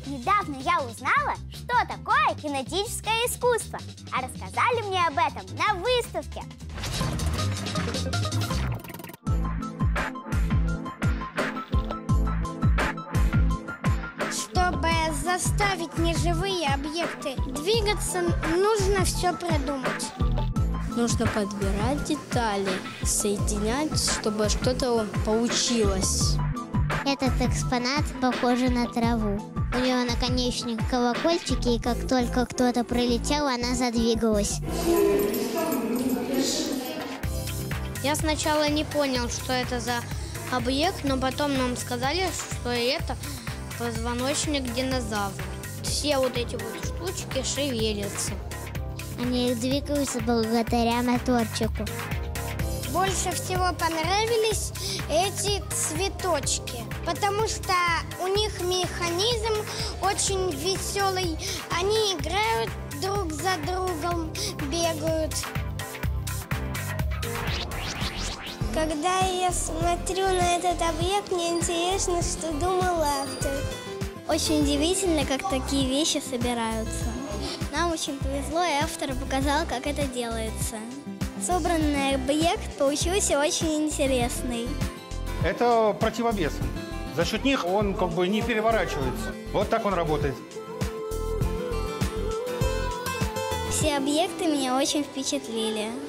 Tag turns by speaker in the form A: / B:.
A: Недавно я узнала, что такое кинетическое искусство, а рассказали мне об этом на выставке.
B: Чтобы заставить неживые объекты двигаться, нужно все продумать.
C: Нужно подбирать детали, соединять, чтобы что-то получилось.
D: Этот экспонат похож на траву. У нее наконечник колокольчики, и как только кто-то прилетел, она задвигалась.
C: Я сначала не понял, что это за объект, но потом нам сказали, что это позвоночник динозавра. Все вот эти вот штучки шевелятся.
D: Они двигаются благодаря моторчику.
B: Больше всего понравились эти цветочки, потому что у них механизм очень веселый. Они играют друг за другом, бегают. Когда я смотрю на этот объект, мне интересно, что думал автор.
E: Очень удивительно, как такие вещи собираются. Нам очень повезло, и автор показал, как это делается. Собранный объект получился очень интересный.
F: Это противовес. За счет них он как бы не переворачивается. Вот так он работает.
E: Все объекты меня очень впечатлили.